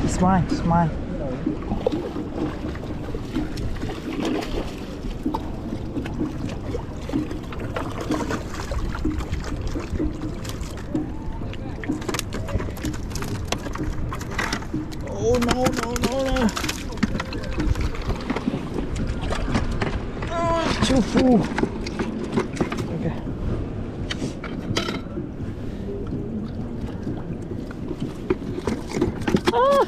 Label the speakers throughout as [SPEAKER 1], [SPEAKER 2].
[SPEAKER 1] Smile, smile. Oh no, no, no, no. Oh, too full. Okay. Ah.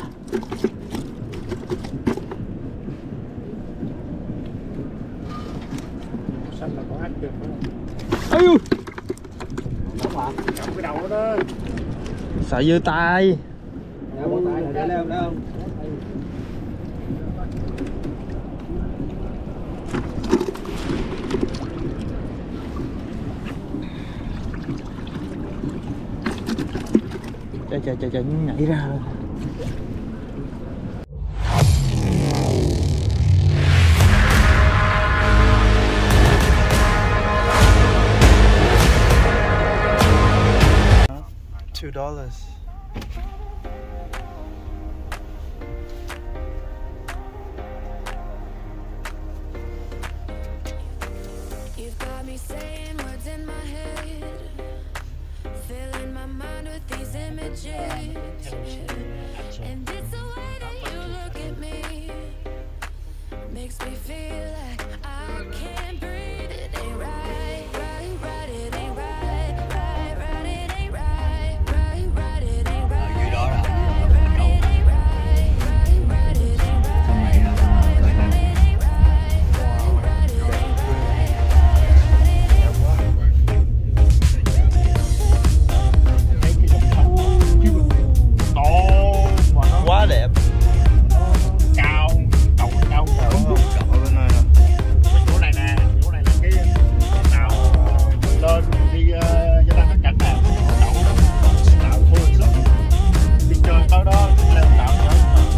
[SPEAKER 2] Xanh là có ác được phải không?
[SPEAKER 1] Ây,
[SPEAKER 2] Đúng ạ, cầm cái đầu đó.
[SPEAKER 1] sợ dư tay.
[SPEAKER 2] Đeo bao tay này, đeo không?
[SPEAKER 1] Trời nhảy ra. $2.
[SPEAKER 3] You've got me saying words in my head, filling my mind with these images. And it's the way that you look at me, makes me feel like I can't breathe. It ain't right, right, right, it ain't right, right, right, it ain't right, right, right, it ain't right. Dưới đó là
[SPEAKER 1] quá đẹp.
[SPEAKER 2] Cao, đầu cao cỡ. Cái chỗ này nè, chỗ này là cái nào lên đi Gia Lai Thắng Cảnh nè, đậu đó, tạo thôi sức. Đi chơi tới đó leo tạo nữa.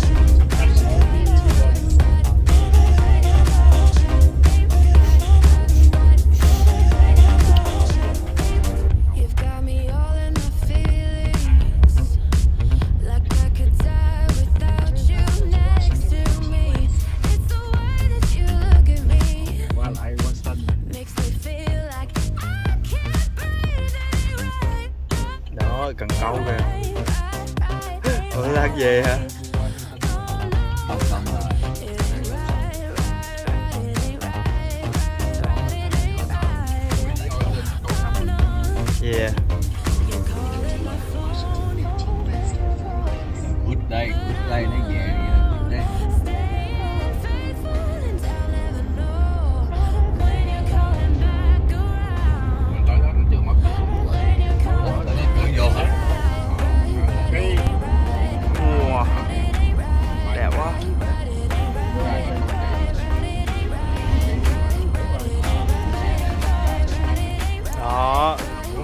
[SPEAKER 3] You've got me all in my feelings, like I could die without you next to me. It's the way that you look at me,
[SPEAKER 2] Qua lại qua xanh.
[SPEAKER 3] makes me feel like I can't breathe. It ain't right,
[SPEAKER 1] Đó, cần câu kìa.
[SPEAKER 3] right, right, right.
[SPEAKER 1] Ủa lát về hả?
[SPEAKER 3] Oh no,
[SPEAKER 4] Xong rồi.
[SPEAKER 3] it ain't right, right, right, it ain't right, right, right, it ain't right. Oh no,
[SPEAKER 1] Yeah.
[SPEAKER 3] you're calling my phone,
[SPEAKER 4] Good day nó về good day.
[SPEAKER 3] staying faithful and I'll never know when you're coming back around.
[SPEAKER 4] Tối đó nó chưa mất.
[SPEAKER 3] When you're coming
[SPEAKER 4] Ủa, nó vô hả?
[SPEAKER 2] Cái
[SPEAKER 1] Wow. Đẹp quá. Đó.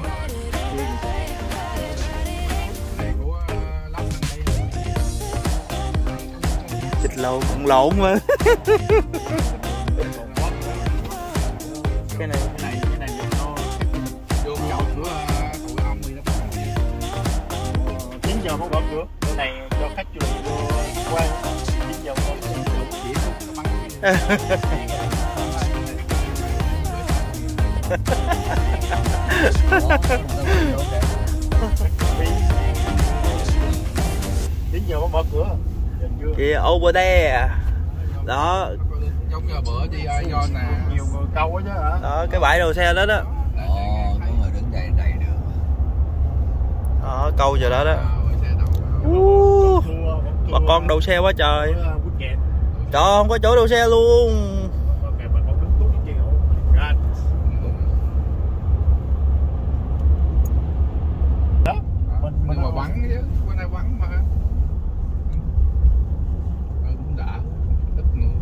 [SPEAKER 1] Thịt lộn cũng lộn mà. Cái này
[SPEAKER 2] nó
[SPEAKER 4] Vô nhậu của tụi ông đi đó.
[SPEAKER 2] 9 giờ mới mở cửa. Cái này cho khách du lịch vô quay 9 giờ mới mở cửa.
[SPEAKER 4] Chỉ nó bắn.
[SPEAKER 2] Đến giờ mới mở cửa.
[SPEAKER 1] kìa over there. Đó,
[SPEAKER 4] Giống như bữa đi do nè.
[SPEAKER 2] Nhiều người câu quá chứ hả?
[SPEAKER 1] đó cái bãi đầu xe đó đó.
[SPEAKER 4] Ồ, có người đứng đầy đầy được.
[SPEAKER 1] Đó, câu giờ đó đó.
[SPEAKER 4] Xe đầu.
[SPEAKER 1] Bà con đậu xe quá trời. Trời ơi, không có chỗ đậu xe luôn.
[SPEAKER 4] Nhưng mà vắng chứ, bên đây vắng mà. Cũng đã, ít người.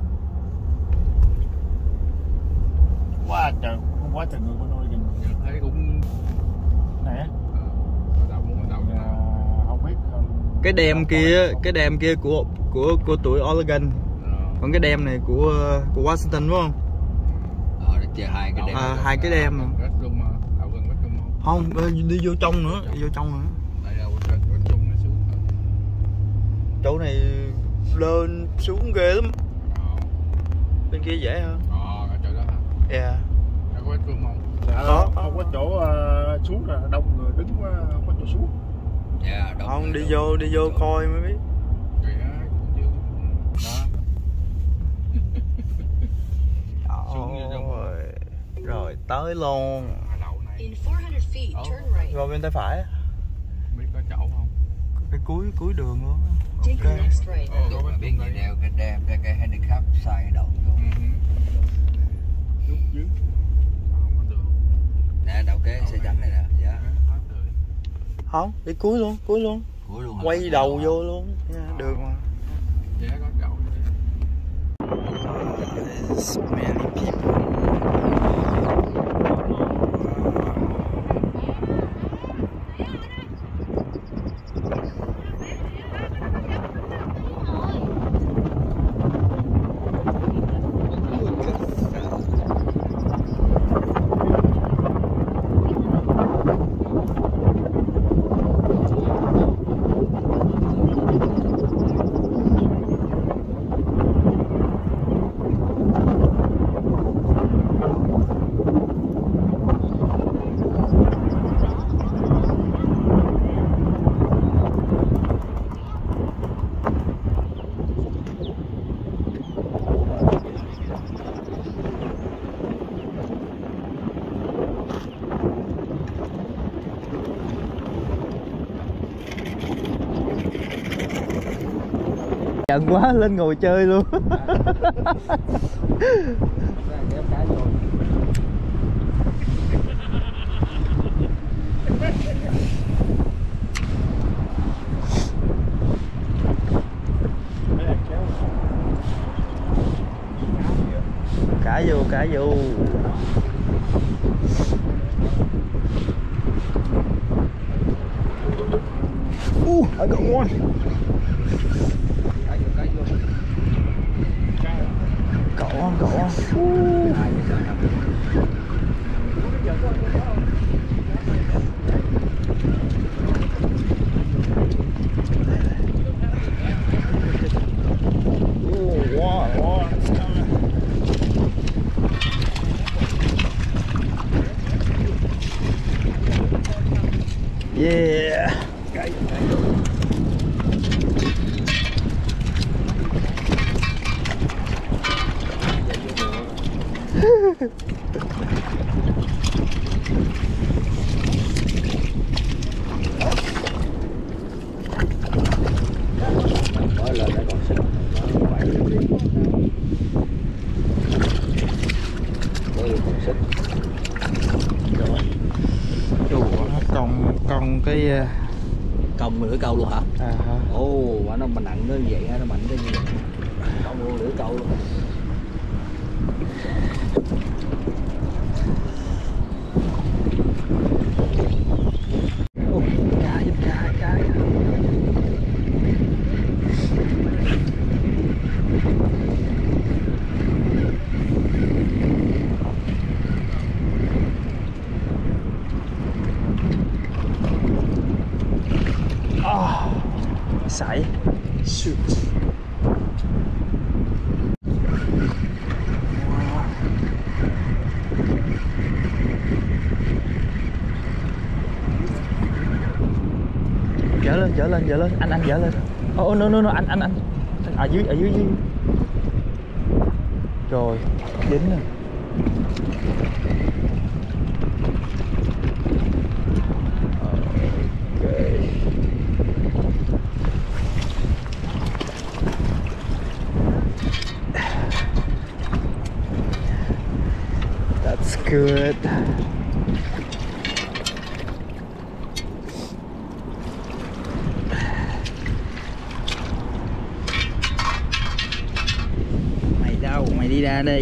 [SPEAKER 2] Quá trời, quá trời người bên đây kìa.
[SPEAKER 4] Thấy cũng
[SPEAKER 2] Nè.
[SPEAKER 4] bắt đầu
[SPEAKER 2] Không biết.
[SPEAKER 1] Cái đêm kia của tụi Oregon. Còn cái đêm này của Washington đúng không?
[SPEAKER 4] nó chơi hai cái đêm.
[SPEAKER 1] Hai cái đêm mà.
[SPEAKER 4] Restroom, đậu gần restroom không?
[SPEAKER 1] Không, đi vô trong nữa, đi vô trong nữa.
[SPEAKER 4] Đây đâu restroom nó xuống rồi.
[SPEAKER 1] Chỗ này lên xuống ghê lắm. Bên kia dễ hơn.
[SPEAKER 4] Ở chỗ đó hả?
[SPEAKER 1] Yeah.
[SPEAKER 4] Có quét phương không?
[SPEAKER 2] Không có chỗ xuống là đông người đứng quá, không có chỗ xuống.
[SPEAKER 4] Dạ,
[SPEAKER 1] Không, đi vô coi mới biết. Rồi tới luôn. Rồi bên tay phải.
[SPEAKER 4] Biết có chỗ không?
[SPEAKER 1] Cái cuối đường luôn.
[SPEAKER 5] Take the next right.
[SPEAKER 4] Biết người đeo cái đem cái handicap sai đầu vô.
[SPEAKER 2] Lúc dưới.
[SPEAKER 4] Không có đường.
[SPEAKER 6] Nè đầu kế xe trắng này nè. Dạ.
[SPEAKER 1] Không, đi cuối luôn.
[SPEAKER 6] Cuối luôn.
[SPEAKER 1] Quay đầu vô luôn. Được mà.
[SPEAKER 4] Dạ có chỗ.
[SPEAKER 1] There's many people. Giận quá lên ngồi chơi luôn. Cá vô. I got one. Cậu on. Yeah.
[SPEAKER 6] Mới lên đã còn xích. Mới còn xích.
[SPEAKER 1] Rồi. Nó cong cái
[SPEAKER 6] Cong lưỡi câu luôn hả?
[SPEAKER 1] hả?
[SPEAKER 6] Ồ, nó mà nặng nó vậy nó mạnh tới như vậy. Cong luôn lưỡi câu luôn. Cá.
[SPEAKER 1] Sảy. Shoot. Dở lên, anh dở lên. Oh no, anh. Ở dưới. Rồi, dính rồi. That's good. Mày đâu? Mày đi ra đi.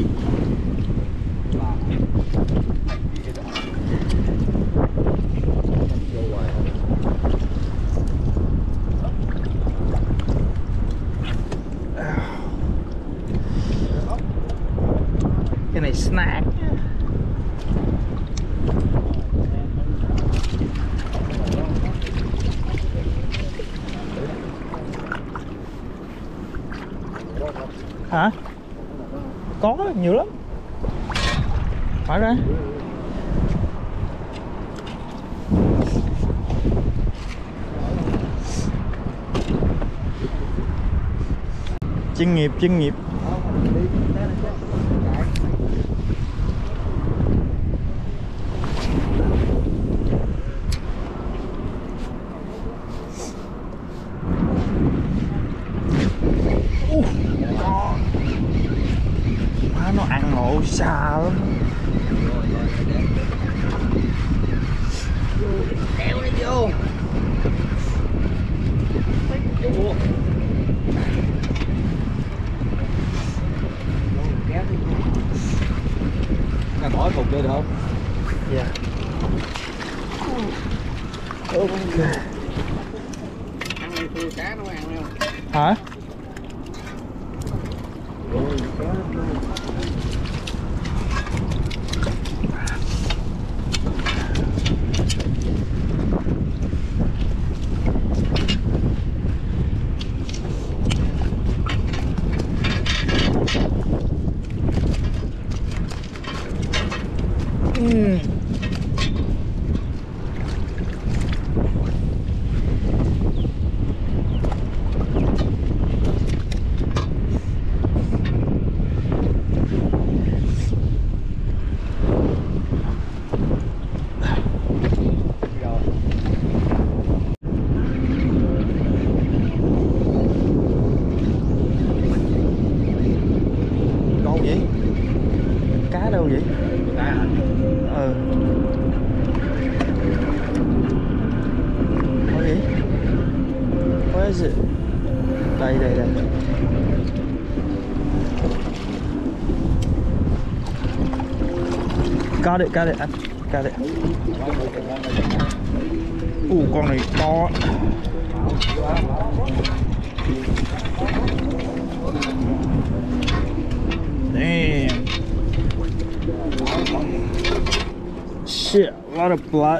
[SPEAKER 1] Cái này snack. Hả? Có nhiều lắm. Hỏi ra. Chuyên nghiệp, chuyên nghiệp. Má nó ăn ngộ xa lắm.
[SPEAKER 6] Kéo nó vô. Cái bỏ thùng đây được không?
[SPEAKER 1] Dạ. Ok.
[SPEAKER 6] Ăn đi thua cá nó ăn không?
[SPEAKER 1] Hả? Con gì? Cá đâu vậy? Ừ. Có gì? Where is it? Đây, đây, đây. Got it, anh. Got it. Con này to. Damn. Shit, a lot of blood.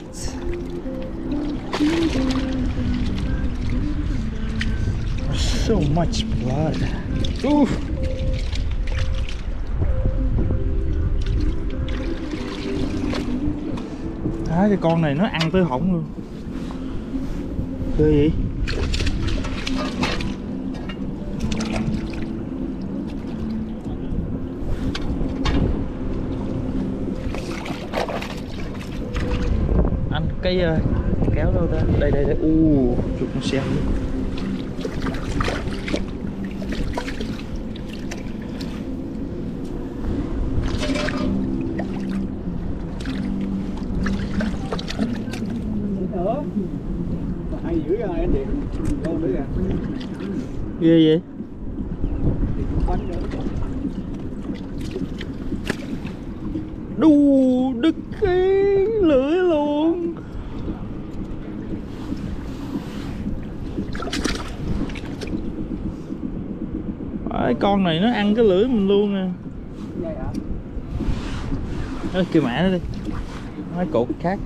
[SPEAKER 1] So much blood. Oof. Cái con này nó ăn tới hỏng luôn. Ghê vậy? Anh cái kéo đâu ta? Đây đây đây. Chuột con xem luôn.
[SPEAKER 6] Hay dữ rồi anh Điện. Đâu nữa kìa.
[SPEAKER 1] Ghê vậy? Đu đứt cái lưỡi luôn. Cái con này nó ăn cái lưỡi mình luôn nè. Ê, kêu mẹ nó đi. Nói cột khác.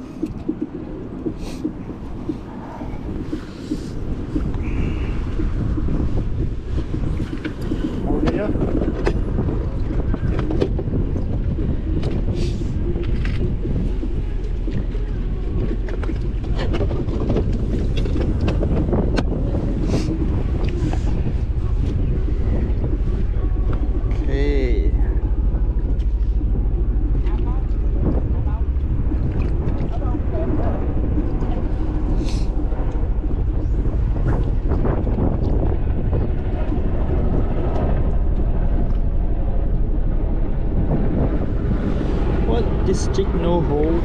[SPEAKER 1] District no hole.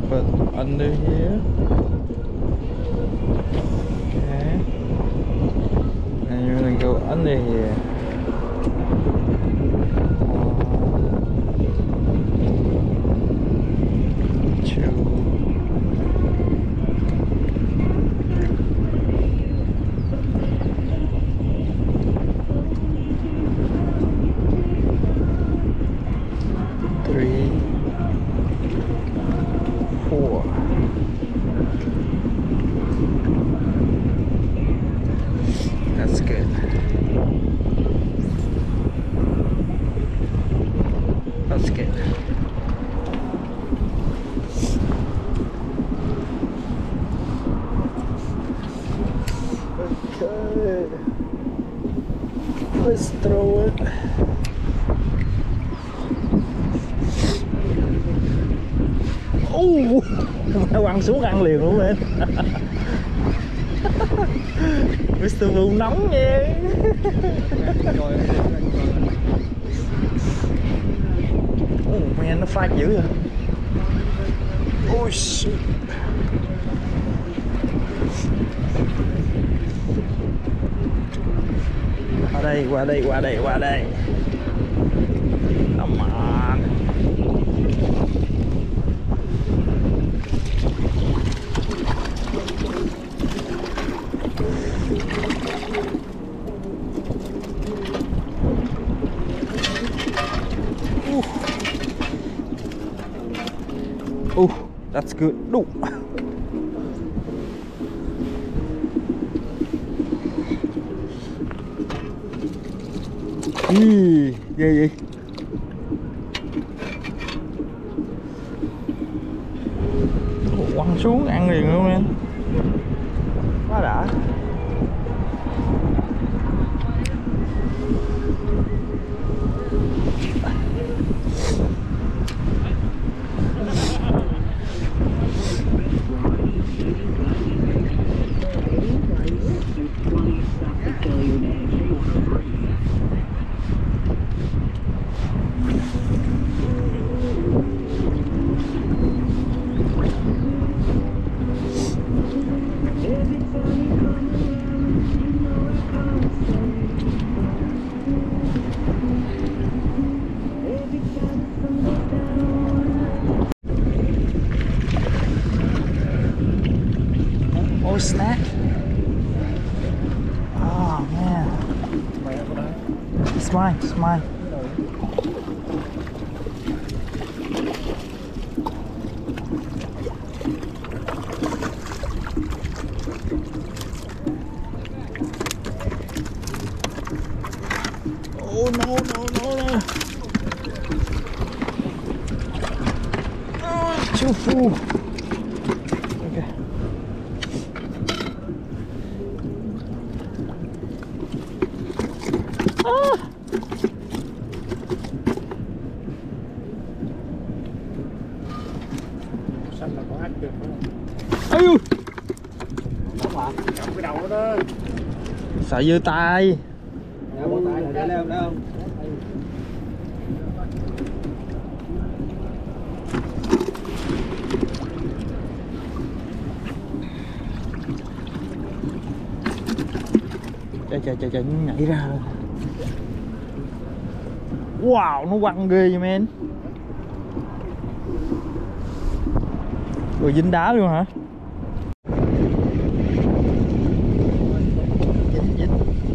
[SPEAKER 1] But under here. Okay. And you're gonna go under here. That's good. That's good. Okay. Let's throw it. Nó quăng xuống ăn liền luôn em. Mr. Vu nóng nha. Man, nó phát dữ rồi. Ôi shit. Qua đây. Come on. Oh, that's good. No. Ghê vậy. Quăng xuống ăn liền luôn em. Quá đã. Oh snap. Oh man. It's mine, it's mine. Oh no. Oh, it's too full. Okay.
[SPEAKER 2] Xanh là có ác được không?
[SPEAKER 1] Ây,
[SPEAKER 2] Cầm cái đầu đó.
[SPEAKER 1] sợ dơ tay.
[SPEAKER 6] Đeo bao tay là để leo đó không? Trời, nó nhảy ra. Wow, nó quăng ghê vậy men. Rồi dính đá luôn hả? Dính.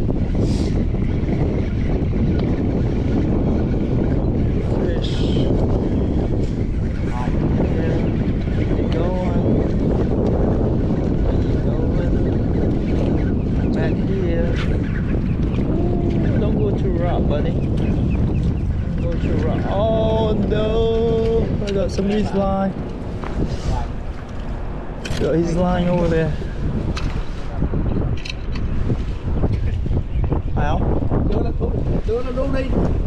[SPEAKER 6] Fish. Back here. Don't go too rough, buddy. Don't go too rough. Oh no! I got somebody's line. Got his line over there. Phải không? Đưa nó luôn đi.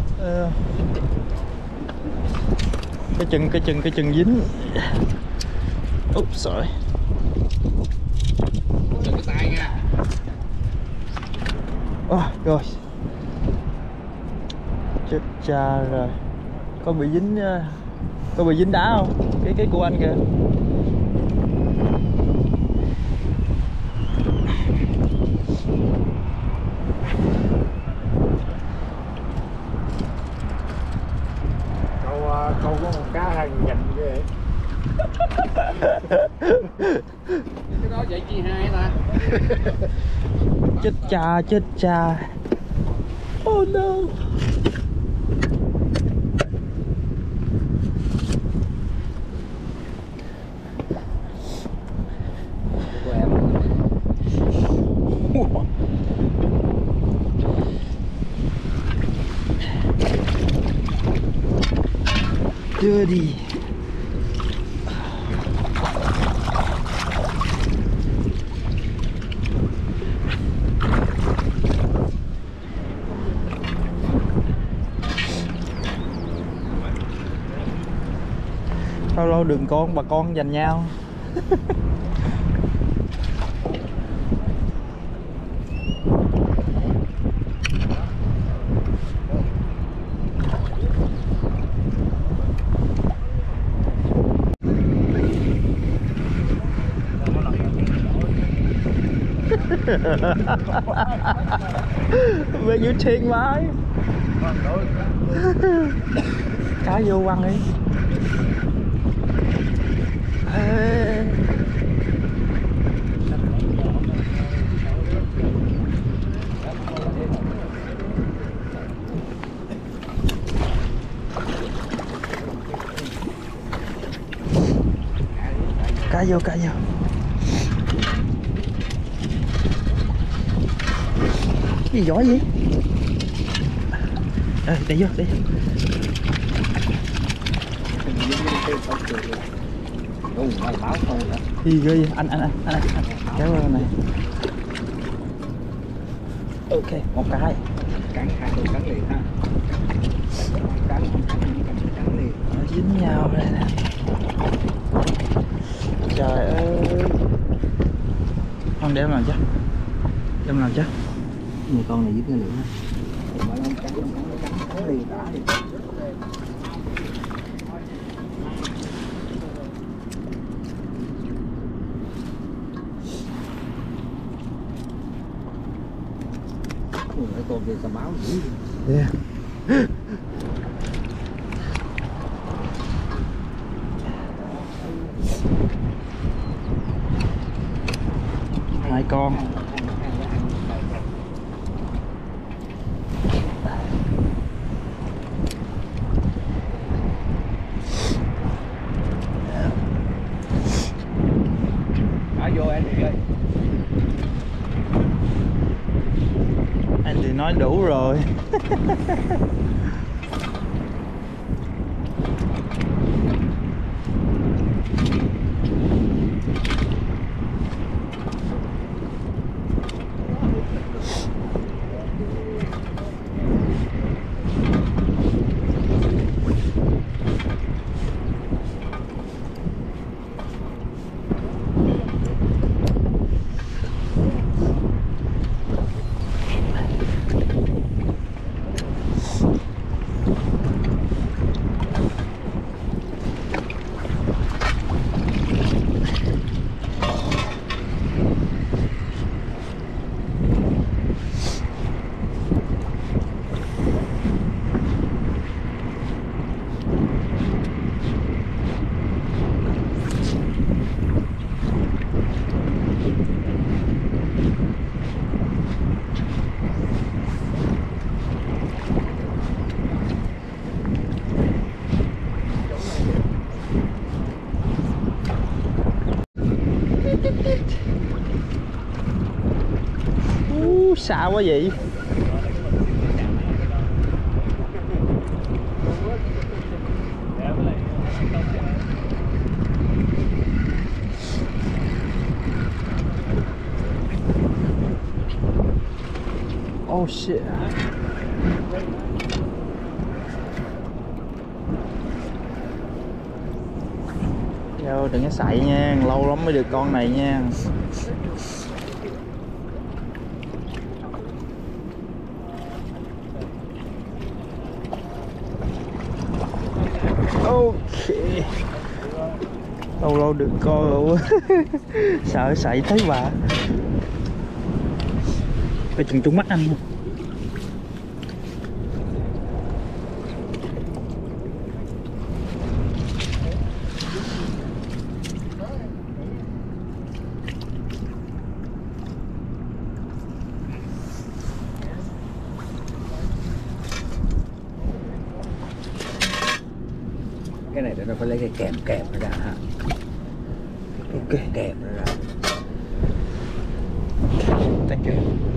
[SPEAKER 1] Cái chân dính. Oops, sorry.
[SPEAKER 6] Đừng cái tay nha.
[SPEAKER 1] Rồi. Chết cha rồi. Có bị dính đá không? Cái của anh kìa.
[SPEAKER 2] Câu có một cá hàng dành ghê. Cái đó vậy chi hai ta.
[SPEAKER 6] Chết cha. Oh no. Đưa đi. Lâu lâu đừng con bà con giành nhau. When you take mine. Cá vô quăng đi. Cá vô. Cái gì giỏi vậy? Để vô. Gì ghê vậy? Anh kéo qua này. Ok, một cái.
[SPEAKER 4] Cắn liền ha. Cắn liền.
[SPEAKER 6] Nó dính nhau đây nè. Trời ơi. Con đem làm chứ.
[SPEAKER 4] Người con này dính cái lửa. Mà nó cắn liền đã đi. Con kia sao báo dữ.
[SPEAKER 6] Yeah. Hai con.
[SPEAKER 4] Thả vô anh đi ơi.
[SPEAKER 6] Anh thì nói đủ rồi. Xa quá vậy. Oh shit. Yo, đừng có xạy nha, lâu lắm mới được con này nha. Ok. Lâu lâu được con rồi. Sợ sảy thấy bà. Phải chừng trúng mắt anh luôn.
[SPEAKER 4] Cái này nó phải lấy cái kèm nó ra ha.
[SPEAKER 6] Ok.
[SPEAKER 4] Kèm nó ra.
[SPEAKER 6] Thank you.